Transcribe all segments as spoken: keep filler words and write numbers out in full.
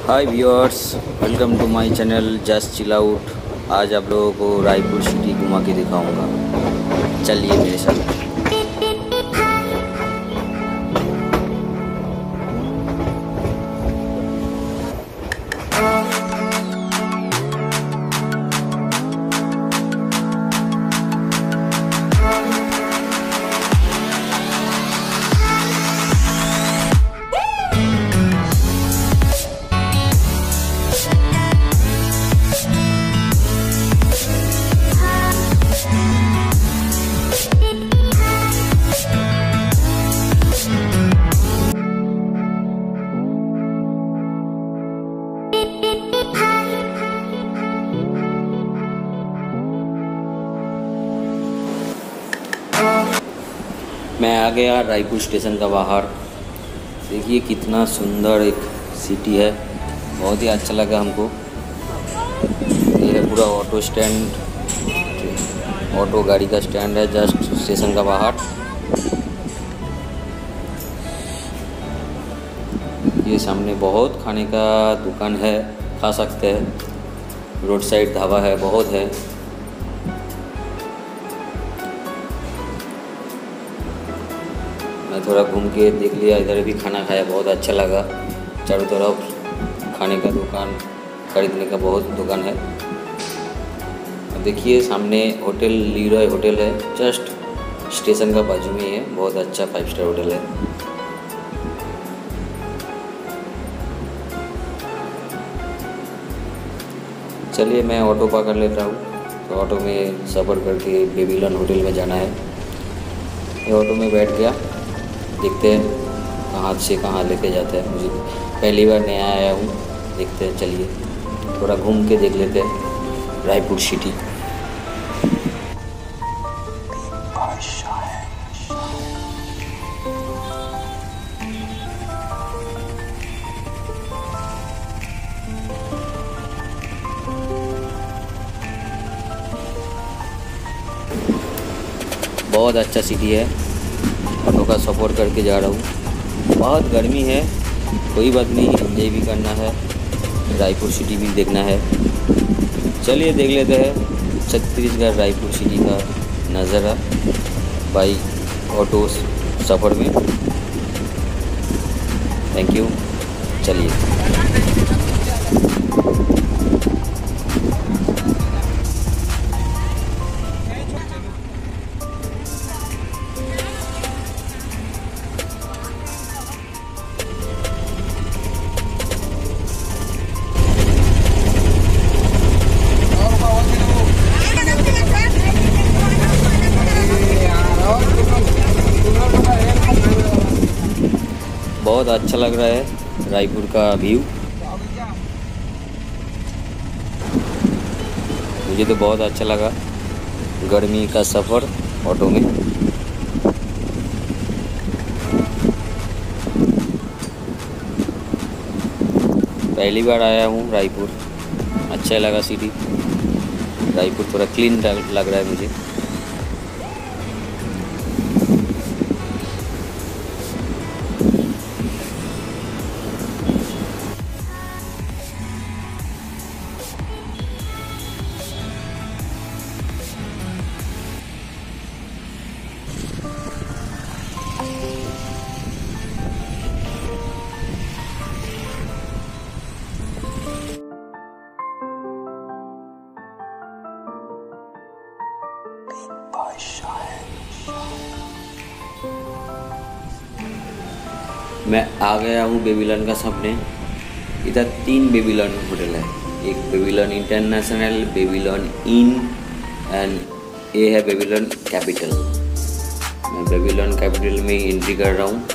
Hi viewers, welcome to my channel just chill out. आज आप लोगों को रायपुर सिटी घुमा के दिखाऊंगा, चलिए मेरे साथ। मैं आ गया रायपुर स्टेशन का बाहर। देखिए कितना सुंदर एक सिटी है, बहुत ही अच्छा लगा हमको। ये है पूरा ऑटो स्टैंड, ऑटो गाड़ी का स्टैंड है जस्ट स्टेशन का बाहर। ये सामने बहुत खाने का दुकान है, खा सकते हैं। रोड साइड ढाबा है, बहुत है। मैं थोड़ा घूम के देख लिया, इधर भी खाना खाया, बहुत अच्छा लगा। चारों तरफ खाने का दुकान, खरीदने का बहुत दुकान है। देखिए सामने होटल लीरॉय होटल है, जस्ट स्टेशन का बाजू में है। बहुत अच्छा फाइव स्टार होटल है। चलिए मैं ऑटो पकड़ लेता हूँ। तो ऑटो में सफ़र करके बेबीलोन होटल में जाना है। ये ऑटो में बैठ गया, देखते हैं कहाँ से कहाँ लेके जाते हैं। मुझे पहली बार नया आया हूँ, देखते हैं। चलिए थोड़ा घूम के देख लेते हैं रायपुर सिटी। बहुत अच्छा सिटी है, ऑटो का सफ़र करके जा रहा हूँ। बहुत गर्मी है, कोई बात नहीं, एंजॉय भी करना है, रायपुर सिटी भी देखना है। चलिए देख लेते हैं छत्तीसगढ़ रायपुर सिटी का नज़ारा बाई ऑटो सफ़र में। Thank you. चलिए बहुत अच्छा लग रहा है रायपुर का व्यू। मुझे तो बहुत अच्छा लगा गर्मी का सफ़र ऑटो में। पहली बार आया हूँ रायपुर, अच्छा लगा सिटी। रायपुर थोड़ा क्लीन लग रहा है मुझे। मैं आ गया हूँ बेबीलोन का सामने। इधर तीन बेबीलोन होटल है, एक Babylon international, Babylon inn and ये है बेबीलोन कैपिटल। मैं बेबीलोन कैपिटल में एंट्री कर रहा हूँ।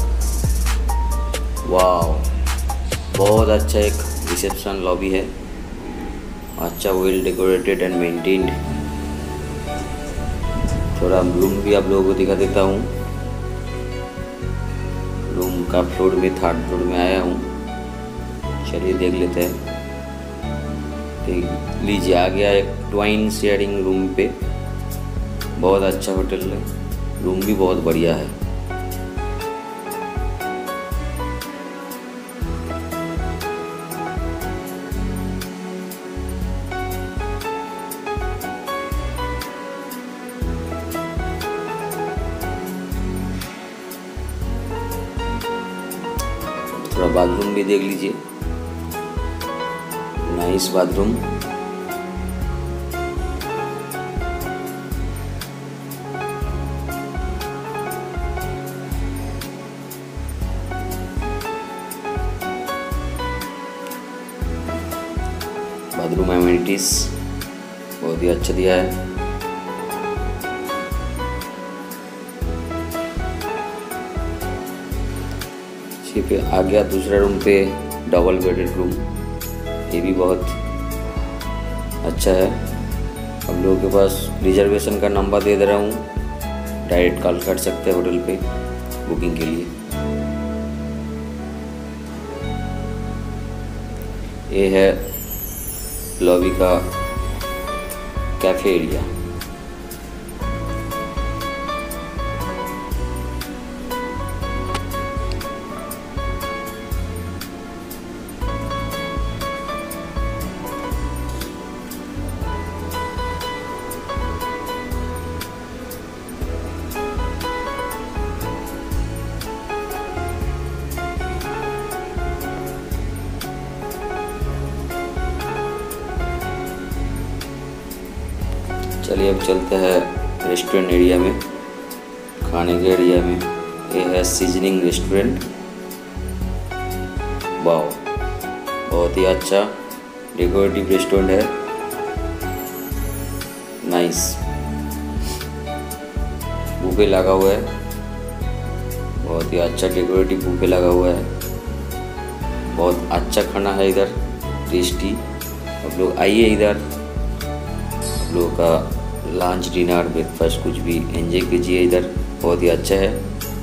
वाह, बहुत अच्छा एक रिसेप्शन लॉबी है, अच्छा वेल डेकोरेटेड एंड मेंटेन्ड। थोड़ा रूम भी आप लोगों को दिखा देता हूँ। रूम का फ्लोर में थर्ड फ्लोर में आया हूँ। चलिए देख लेते हैं। देख लीजिए आ गया एक ट्वाइन शेयरिंग रूम पे। बहुत अच्छा होटल है, रूम भी बहुत बढ़िया है। बाथरूम भी देख लीजिए, नाइस बाथरूम। बाथरूम एमिनिटीज बहुत ही अच्छा दिया है। इसी पे आ गया दूसरा रूम पे डबल बेडेड रूम, ये भी बहुत अच्छा है। हम लोगों के पास रिजर्वेशन का नंबर दे दे रहा हूँ, डायरेक्ट कॉल कर सकते हैं होटल पे बुकिंग के लिए। ये है लॉबी का कैफे एरिया। चलिए अब चलते हैं रेस्टोरेंट एरिया में, खाने के एरिया में। ये है सीजनिंग रेस्टोरेंट। वाह, बहुत ही अच्छा डेकोरेटिव रेस्टोरेंट है, नाइस। बुफे लगा हुआ है, बहुत ही अच्छा डेकोरेटिव बुफे लगा हुआ है। बहुत अच्छा खाना है इधर, टेस्टी। आप लोग आइए इधर, आप लोगों का लंच डिनर ब्रेकफास्ट कुछ भी एंजॉय कीजिए इधर, बहुत ही अच्छा है।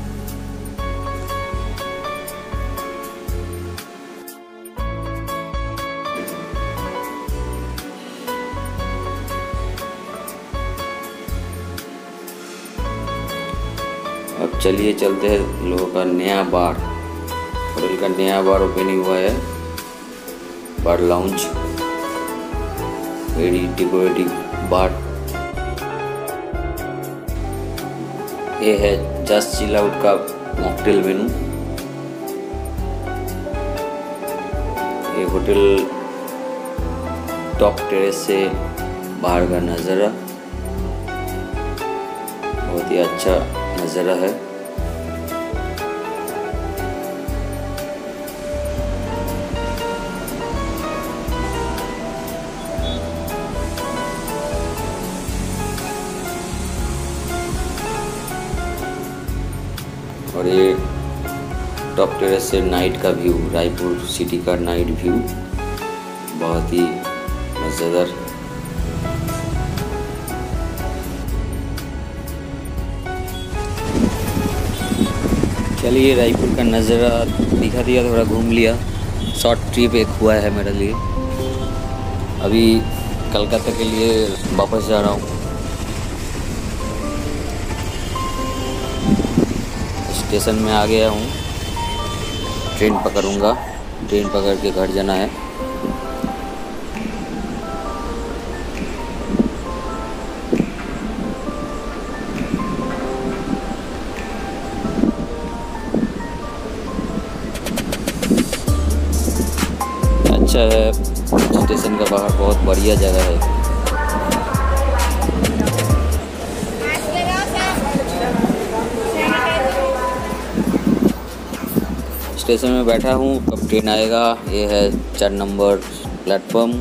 अब चलिए चलते हैं लोगों का नया बार, होटल का नया बार ओपनिंग हुआ है, bar lounge, very decorative bar. ये है जस्ट चिल आउट का मॉकटेल मेनू। ये होटल टॉप टेरेस से बाहर का नज़ारा, बहुत ही अच्छा नज़ारा है। और ये टॉप टेरेस से नाइट का व्यू, रायपुर सिटी का नाइट व्यू, बहुत ही मज़ेदार। चलिए रायपुर का नज़ारा दिखा दिया, थोड़ा घूम लिया, शॉर्ट ट्रिप एक हुआ है मेरे लिए। अभी कलकत्ता के लिए वापस जा रहा हूँ। स्टेशन में आ गया हूँ, ट्रेन पकड़ूंगा, ट्रेन पकड़ के घर जाना है। अच्छा है, स्टेशन का बाहर बहुत बढ़िया जगह है। स्टेशन में बैठा हूँ, कब ट्रेन आएगा। ये है चार नंबर प्लेटफॉर्म।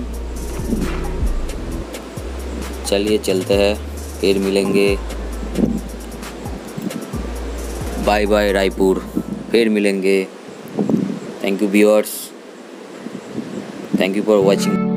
चलिए चलते हैं, फिर मिलेंगे। बाय बाय रायपुर, फिर मिलेंगे। Thank you viewers, thank you for watching.